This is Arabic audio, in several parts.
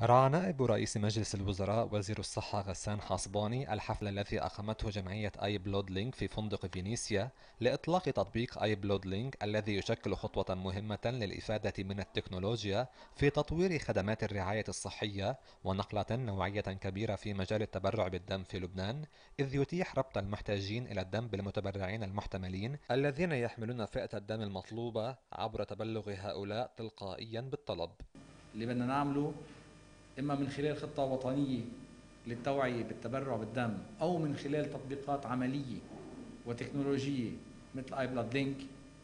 راعى نائب رئيس مجلس الوزراء وزير الصحة غسان حصباني الحفل الذي أقامته جمعية آي بلود لينك في فندق فينيسيا لإطلاق تطبيق آي بلود لينك الذي يشكل خطوة مهمة للإفادة من التكنولوجيا في تطوير خدمات الرعاية الصحية ونقلة نوعية كبيرة في مجال التبرع بالدم في لبنان، إذ يتيح ربط المحتاجين إلى الدم بالمتبرعين المحتملين الذين يحملون فئة الدم المطلوبة عبر تبلغ هؤلاء تلقائيا بالطلب. اللي بدنا نعمله إما من خلال خطة وطنية للتوعية بالتبرع بالدم أو من خلال تطبيقات عملية وتكنولوجية مثل آي بلاد لينك،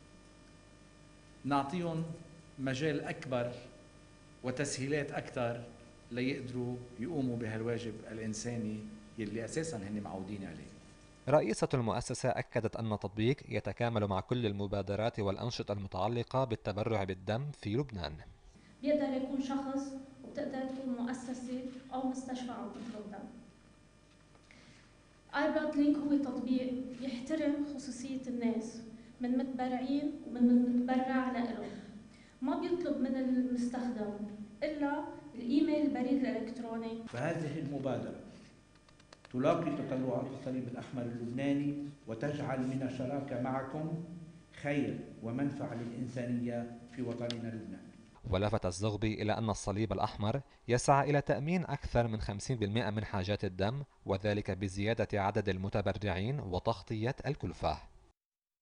نعطيهم مجال أكبر وتسهيلات أكثر ليقدروا يقوموا بهالواجب الإنساني يلي أساساً هن معودين عليه. رئيسة المؤسسة أكدت أن التطبيق يتكامل مع كل المبادرات والأنشطة المتعلقة بالتبرع بالدم في لبنان. بيقدر يكون شخص وبتقدر تكون مؤسسة أو مستشفى عم تطلب دم. آي بلاد لينك هو تطبيق يحترم خصوصية الناس من متبرعين ومن متبرع لإله. ما بيطلب من المستخدم إلا الإيميل البريد الإلكتروني. فهذه المبادرة تلاقي تطلعات الصليب الأحمر اللبناني وتجعل من الشراكة معكم خير ومنفعة للإنسانية في وطننا لبنان. ولفت الزغبي إلى أن الصليب الأحمر يسعى إلى تأمين أكثر من 50% من حاجات الدم، وذلك بزيادة عدد المتبرعين وتغطية الكلفة.